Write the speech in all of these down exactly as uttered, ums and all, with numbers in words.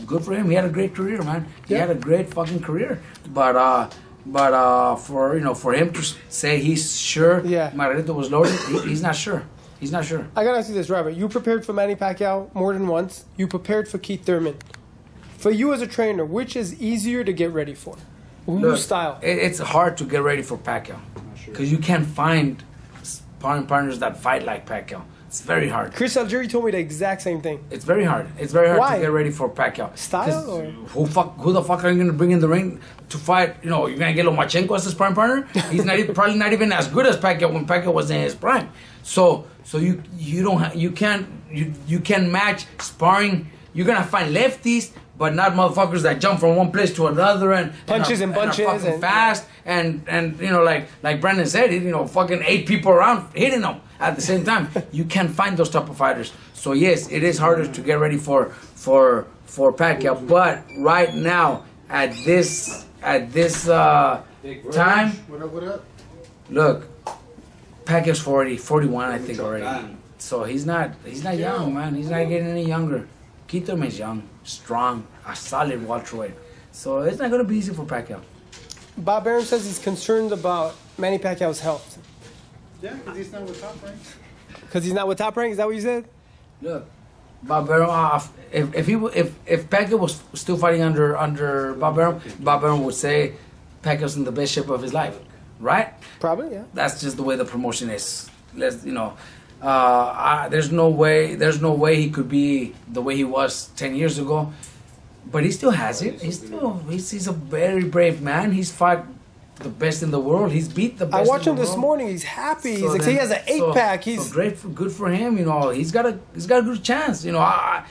good for him. He had a great career, man. He Yeah. had a great fucking career. But uh, but uh, for you know, for him to say he's sure Yeah. Margarito was loaded, he, he's not sure. He's not sure. I gotta ask you this, Robert. You prepared for Manny Pacquiao more than once. You prepared for Keith Thurman. For you as a trainer, which is easier to get ready for? Whose Look, style? It, it's hard to get ready for Pacquiao because you can't find sparring partners that fight like Pacquiao. It's very hard. Chris Algieri told me the exact same thing. It's very hard. It's very hard Why? to get ready for Pacquiao. Style or? Who fuck? Who the fuck are you gonna bring in the ring to fight? You know, you're gonna get Lomachenko as a sparring partner. He's not even, probably not even as good as Pacquiao when Pacquiao was in his prime. So, so you you don't ha- you can't you you can match sparring. You're gonna find lefties, but not motherfuckers that jump from one place to another and Punches and, and are, bunches and are fucking and- fast and and you know like like Brandon said, you know, fucking eight people around hitting them at the same time. You can't find those type of fighters. So yes, it is harder to get ready for for for Pacquiao. But right now at this at this uh, time, What up? What up? look, Pacquiao's forty, forty-one, I think already. So he's not he's not young, man. He's not getting any younger. Keith Thurman's young, strong, a solid welterweight. So it's not gonna be easy for Pacquiao. Bob Arum says he's concerned about Manny Pacquiao's health. Yeah, because he's not with Top Rank. Because he's not with Top Rank? Is that what you said? Look, Bob Arum, uh, if if he w- if if Pacquiao was still fighting under under Bob Arum, Bob Arum would say Pacquiao's in the best shape of his life, right? Probably, yeah. That's just the way the promotion is. Let's you know, uh, I, there's no way there's no way he could be the way he was ten years ago, but he still has it. He's still he's, he's a very brave man. He's fought the best in the world. He's beat the best. I watched in him the this world. morning. He's happy. So he's like, then- he has an eight so- pack. He's so great, for, good for him. You know, he's got a he's got a good chance. You know, I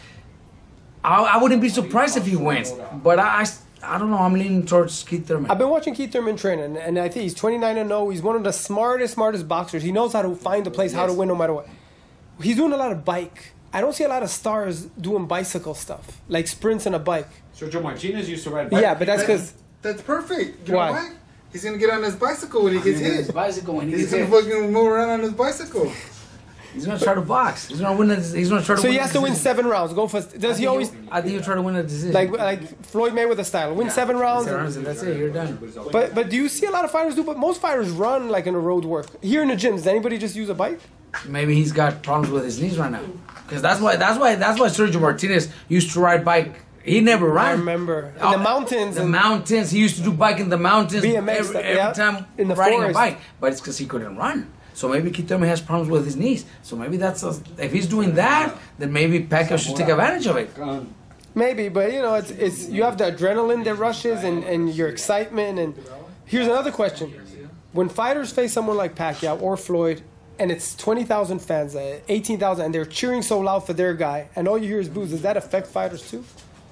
I, I wouldn't be surprised if he wins, but I, I I don't know. I'm leaning towards Keith Thurman. I've been watching Keith Thurman train, and, and I think he's twenty-nine and oh. He's one of the smartest, smartest boxers. He knows how to find the place, how to win no matter what. He's doing a lot of bike. I don't see a lot of stars doing bicycle stuff, like sprints on a bike. Sergio Martinez used to ride bike. Yeah, but that's because... That's perfect. You Why? know why? He's gonna get on his bicycle when he gets His hit. bicycle when he He's gets gonna hit. fucking move around on his bicycle. He's gonna try to box. He's gonna win. A, he's gonna try to. So win he a has to win decision. seven rounds. Go for... I Does he think always... he'll- I think he'll try to win a decision. Like like Floyd Mayweather style. Win seven rounds. Seven rounds and that's it. You're done. But but do you see a lot of fighters do? But most fighters run like in a road work. Here in the gym, does anybody just use a bike? Maybe he's got problems with his knees right now. Because that's why. That's why. That's why Sergio Martinez used to ride bike. He never ran. I remember. In Oh, the mountains. The and mountains. He used to do bike in the mountains. B M X every, stuff, every yeah. time In the riding forest. a bike. But it's because he couldn't run. So maybe Keith Thurman has problems with his knees. So maybe that's a, if he's doing that, then maybe Pacquiao should take advantage of it. Maybe, but you know, it's it's you have the adrenaline that rushes and, and your excitement. And here's another question: when fighters face someone like Pacquiao or Floyd, and it's twenty thousand fans, uh, eighteen thousand, and they're cheering so loud for their guy, and all you hear is boos, does that affect fighters too?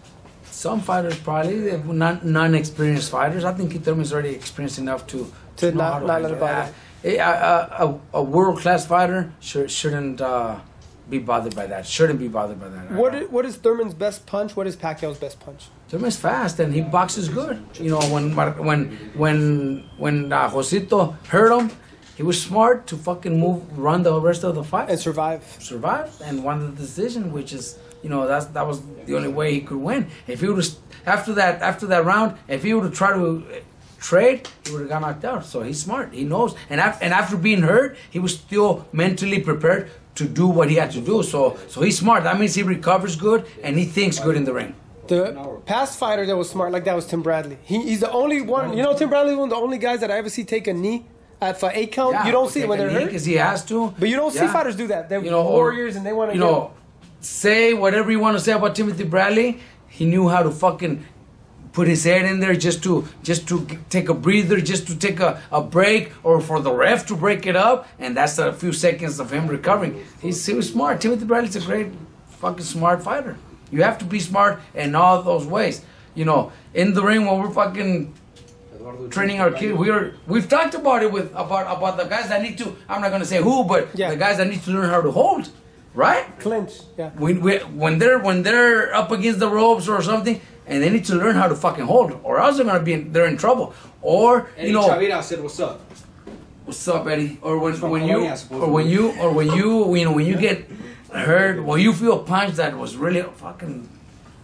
Some fighters probably, they're non non-experienced fighters. I think Keith Thurman's already experienced enough to To know not- how to not let handle it bother. that. A, a, a, a world-class fighter should, shouldn't uh, be bothered by that. Shouldn't be bothered by that. What is, what is Thurman's best punch? What is Pacquiao's best punch? Thurman's fast and he boxes good. You know, when when when when uh, Josito hurt him, he was smart to fucking move, run the rest of the fight, And survive. survive, and won the decision, which is, you know, that's that was the only way he could win. If he would have after that after that round, if he would have tried to trade, he would have got knocked out. So he's smart. He knows, and after and after being hurt, he was still mentally prepared to do what he had to do. So so he's smart. That means he recovers good and he thinks good in the ring. The past fighter that was smart like that was Tim Bradley. He, he's the only one. You know, Tim Bradley is one of the only guys that I ever see take a knee at for eight count. You don't see it when they're hurt, because he has to. but you don't see Yeah. fighters do that. They're You know, or- warriors and they want to. You know, say whatever you want to say about Timothy Bradley. He knew how to fucking put his head in there just to just to g- take a breather, just to take a, a break, or for the ref to break it up, and that's a few seconds of him recovering. He's he was smart. Timothy Bradley's a great fucking smart fighter. You have to be smart in all those ways. You know, in the ring when we're fucking training our kids, we're we've talked about it with about about the guys that need to. I'm not gonna say who, but Yeah. the guys that need to learn how to hold, right? clinch. Yeah. When, we, when they're when they're up against the ropes or something, and they need to learn how to fucking hold, or else they're gonna be in, they're in trouble. Or Eddie you know, Chavira said, "What's up?" what's up, Eddie? Or when From when you Colombia, or supposedly. when you or when you you know when you get hurt, when you feel a punch that was really fucking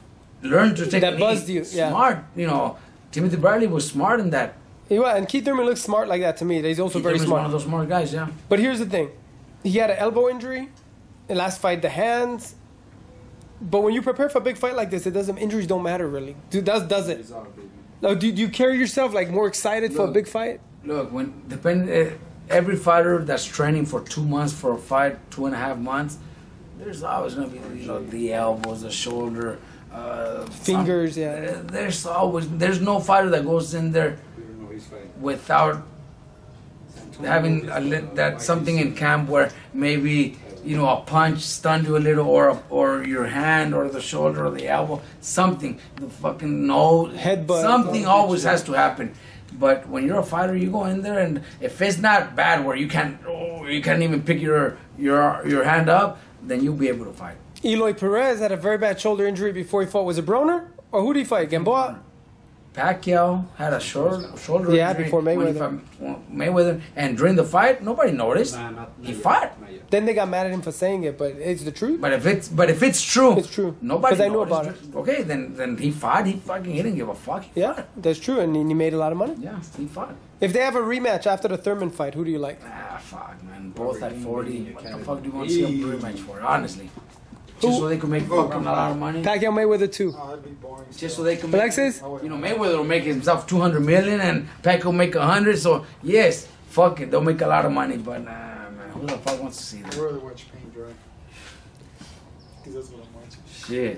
learned to take That buzzed you, yeah. Smart, you know. Timothy Bradley was smart in that. Yeah, and Keith Thurman looks smart like that to me. He's also Keith very Thurman's smart. one of those smart guys, yeah. But here's the thing. He had an elbow injury. The last fight, the hands. But when you prepare for a big fight like this, it doesn't. Injuries don't matter really. Dude, does does it? Now, do, do you carry yourself like more excited for a Look, big fight? Look, when depend uh, every fighter that's training for two months for a fight, two and a half months, there's always gonna be you know the elbows, the shoulder, uh, Fingers, some, yeah. uh, there's always there's no fighter that goes in there without having a, li- that something in camp where maybe you know a punch stunned you a little, or or your hand, or the shoulder, or the elbow, something, the fucking nose, Headbutt. something always has to happen. But when you're a fighter, you go in there, and if it's not bad where you can't, oh, you can't even pick your your your hand up, then you'll be able to fight. Eloy Perez had a very bad shoulder injury before he fought. Was it Broner? Or who did he fight? Gamboa? Pacquiao had a short, shoulder Yeah, injury before when he Mayweather. fought Mayweather, and during the fight, nobody noticed. Nah, not, not He yet. fought. Not yet. Then they got mad at him for saying it, but it's the truth. But if it's but if it's true, It's true. Nobody 'Cause I knew noticed about it. Okay, then then he fought. He fucking he didn't give a fuck. He Yeah, fought. that's true, and he he made a lot of money. Yeah, he fought. If they have a rematch after the Thurman fight, who do you like? Ah, fuck, man. Both at forty. What the fuck do you want to see a rematch for? Honestly, just so they could make fucking a lot of money. Pacquiao Mayweather two. Oh, that'd be boring. Just so they can. Make, Alexis? you know, Mayweather will make himself two hundred million, and Pacquiao will make a hundred. So yes, fuck it, they'll make a lot of money. But nah, man, who the fuck wants to see I'd that? rather watch paint dry. Because that's what I'm watching. Shit.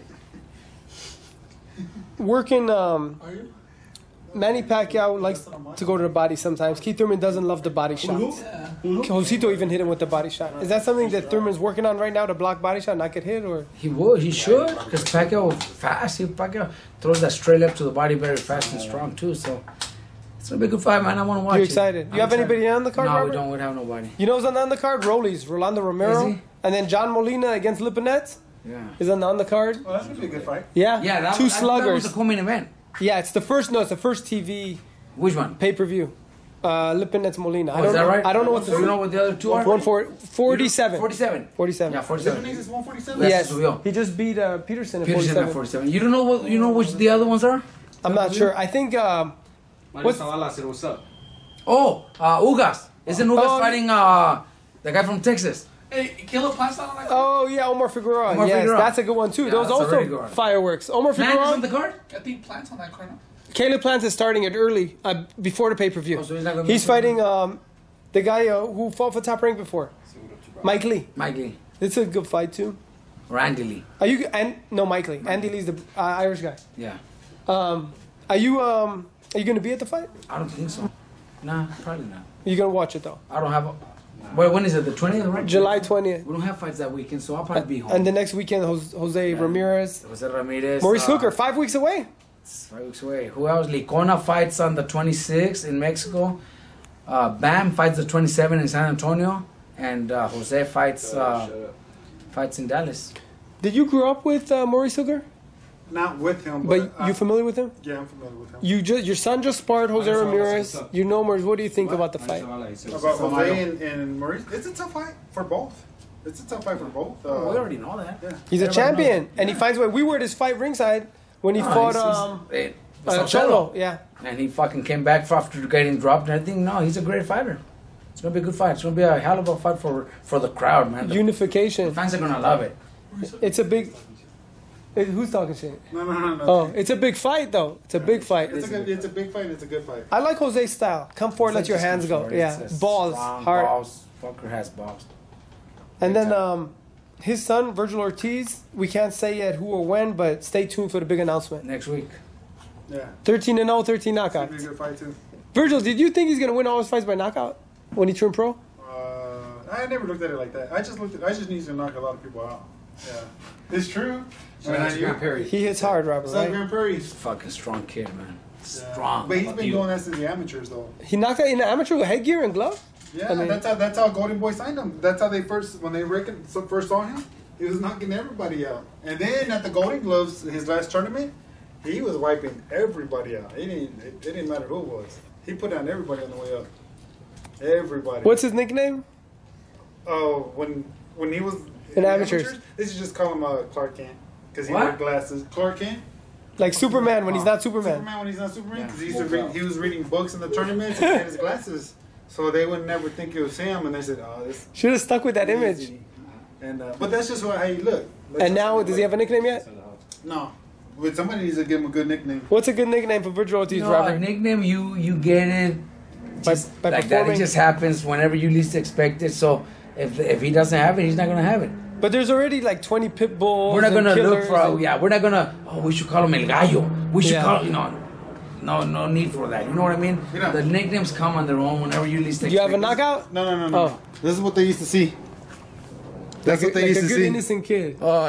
Working, um, Are you? Manny Pacquiao likes to go to the body sometimes. Keith Thurman doesn't love the body shots. Josito even hit him with the body shot. Is that something that Thurman's working on right now to block body shot, not get hit, or? He would, he should, because Pacquiao fast. He Pacquiao throws that straight left to the body very fast and strong too. So it's gonna be a good fight, man. I want to watch You're it. excited. You I'm have excited. anybody on the card, No, Robert? we don't. We don't have nobody. You know who's on the undercard? Rollies, Rolando Romero, Is he? and then John Molina against Lipinets Yeah. is on the undercard. Well, that's going to be a good fight. Yeah, Yeah, that, two was, I thought that was sluggers. the co-main event. Yeah, it's the first. No, it's the first T V Which one? pay per view. Uh, Lipinets Molina. I Oh, don't is that know. right? I don't know what So the you know what the other two are? one for forty-seven. Forty-seven. Forty-seven. Yeah, forty-seven. Lebanese is one forty-seven? Yes. Yes, Subió. he just beat uh, Peterson at Peterson forty-seven. at forty-seven. You don't know what? You know which the other ones are? I'm not sure. I think. Um, Mario What's- Zavala said, what's up? Oh, uh, Ugas. Isn't Ugas Oh, fighting uh, the guy from Texas? Hey, Killer Plant's not on that card? oh yeah, Omar Figueroa. Omar yes, Figueroa. that's a good one too. Yeah, Those that's a also really good one. fireworks. Omar Man is Figueroa. on the card? I think Plant's on that card, no? Caleb Plant is starting it early uh, before the pay per view. Oh, so he's not gonna be he's on the fighting um, the guy uh, who fought for Top Rank before, Mike Lee. Mike Lee. It's a good fight too. Or Andy Lee. Are you and no Mike Lee? Andy Lee's the uh, Irish guy. Yeah. Um, are you um, are you gonna be at the fight? I don't think so. Nah, probably not. You're gonna watch it though. I don't have a... Wait, when is it? The twentieth, right? July twentieth. We don't have fights that weekend, so I'll probably be home. And the next weekend, Jose, Jose Yeah. Ramirez, Jose Ramirez. Maurice uh, Hooker, five weeks away. It's five weeks away. Who else? Licona fights on the twenty-sixth in Mexico. Uh, Bam fights the twenty-seventh in San Antonio. And uh, Jose fights uh, fights in Dallas. Did you grow up with uh, Maurice Hooker? Not with him, But but... you uh, familiar with him? yeah, I'm familiar with him. You just your son just sparred Jose Maurice Hooker, Ramirez. what's up? You know Maurice. What do you think What? about the Mario fight? Zavala, he said, About what's up? Jose and, and Maurice. It's a tough fight for both. It's a tough fight for both. Uh, Oh, we already know that. yeah. He's a Everybody champion, knows. and he finds way. We were at his fight ringside when he No, fought he's- he's- um, eh, uh, Saucello. Cholo. Yeah, And he fucking came back after getting dropped and everything. No, he's a great fighter. It's gonna be a good fight. It's gonna be a hell of a fight for for the crowd, man. The unification. fans are gonna love it. It's a big. It, who's talking shit? No, no, no, no. Oh, it's a big fight though. It's a big fight. It's a, good, it's a big fight. It's a good fight. I like Jose's style. Come forward, let your hands go. Yeah, balls, hard. Balls. Fucker has balls. And then um, his son Virgil Ortiz. We can't say yet who or when, but stay tuned for the big announcement. Next week. Yeah. thirteen and oh, thirteen It's gonna be a knockouts. good fight, too. Virgil, did you think he's gonna win all his fights by knockout when he turned pro? Uh, I never looked at it like that. I just looked at. I just need to knock a lot of people out. Yeah, it's true. So that's Grand Prairie. He hits hard, Robert. It's like Right? Grand Prairie. Fucking strong kid, man. Yeah. Strong. But he's been You. doing that since the amateurs, though. He knocked out in the amateur with headgear and glove. Yeah, I mean- that's how that's how Golden Boy signed him. That's how they first when they reckon, so first saw him. He was knocking everybody out, and then at the Golden Gloves, his last tournament, he was wiping everybody out. He didn't. It, it didn't matter who it was. He put down everybody on the way up. Everybody. What's his nickname? Oh, when when he was In the amateurs. They should just call him uh, Clark Kent because he What? wore glasses. Clark Kent. Like Superman when he's not Superman. Superman when he's not Superman, because yeah. read, he was reading books in the tournaments and had his glasses, so they would never think it was him, and they said, "Oh, this." Should have stuck with that image. And uh, but that's just how he look. That's and now, does he have a nickname yet? No, but somebody needs to give him a good nickname. What's a good nickname for Virtual Ortiz, no, Robert? A nickname you you get it just by, by like that. It just happens whenever you least expect it. So if if he doesn't have it, he's not gonna have it. But there's already like twenty pit bulls. We're not gonna look for. And, yeah, we're not gonna. Oh, we should call him El Gallo. We should yeah. call. You know, no, no need for that. You know what I mean? You know, the nicknames come on their own whenever you least expect. Do you have a knockout? No, no, no, no. Oh. This is what they used to see. That's like what they a, used like to a good see. Innocent kid. Oh.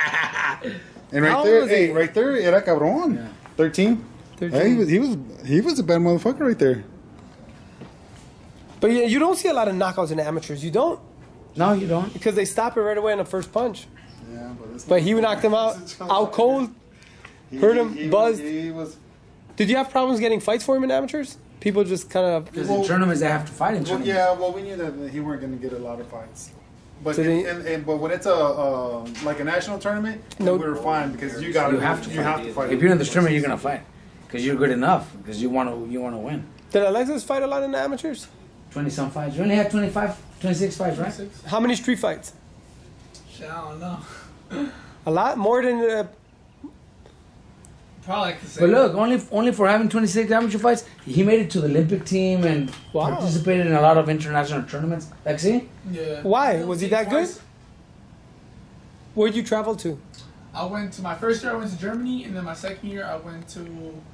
And right How there, old hey, he? right there, era cabrón. Yeah. Thirteen. Thirteen. Hey, he was, he was, he was a bad motherfucker right there. But yeah, you don't see a lot of knockouts in amateurs. You don't. No, you don't. Because they stop it right away on the first punch. Yeah, but, but he knocked him out, out cold. He, hurt him, he, buzzed. He, he was. Did you have problems getting fights for him in amateurs? People just kind of. Because well, in tournaments they have to fight in well, tournaments. yeah, well, we knew that he weren't going to get a lot of fights. But so in, they, and, and, but when it's a uh, like a national tournament, no, we were fine because you got you have to you fight. have to fight. If you're in the tournament, you're gonna fight because you're good enough because you want to you want to win. Did Alexis fight a lot in the amateurs? Twenty some fights. You only had twenty-five, twenty-six fights, right? twenty-six. How many street fights? Shit, I don't know. A lot more than. Uh, Probably like the same. But look, only only for having twenty-six amateur fights, he made it to the Olympic team and wow. participated in a lot of international tournaments. Like, see? Yeah. Why? Was he that twice. good? Where'd you travel to? I went to my first year. I went to Germany, and then my second year I went to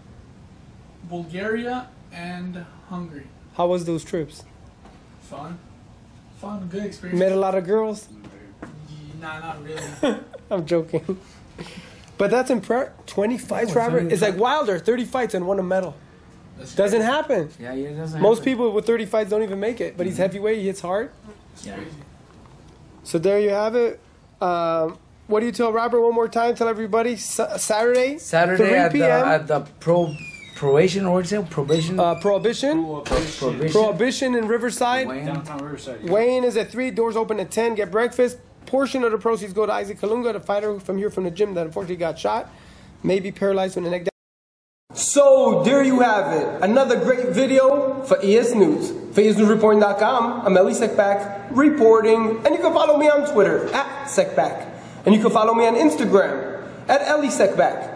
Bulgaria and Hungary. How was those trips? Fun, fun, good experience. Met a lot of girls. Nah, not really. I'm joking. But that's impressive. twenty fights, Oh, Robert. It's like Wilder, thirty fights and won a medal. That's doesn't crazy. happen. Yeah, yeah, it doesn't. Most happen. people with thirty fights don't even make it. But he's heavyweight. He hits hard. Yeah. So there you have it. Um, what do you tell Robert one more time? Tell everybody S- Saturday. Saturday at the, at the pro probation or what's it? Probation. Uh, Prohibition. Prohibition. Prohibition in Riverside. Wayne. Downtown Riverside. Yeah. Wayne is at three. Doors open at ten. Get breakfast. Portion of the proceeds go to Isaac Kalunga, the fighter from here from the gym that unfortunately got shot, maybe paralyzed from the neck down. So there you have it. Another great video for E S News. For E S News Reporting dot com, I'm Elie Seckbach reporting, and you can follow me on Twitter at Seckbach, and you can follow me on Instagram at Elie Seckbach.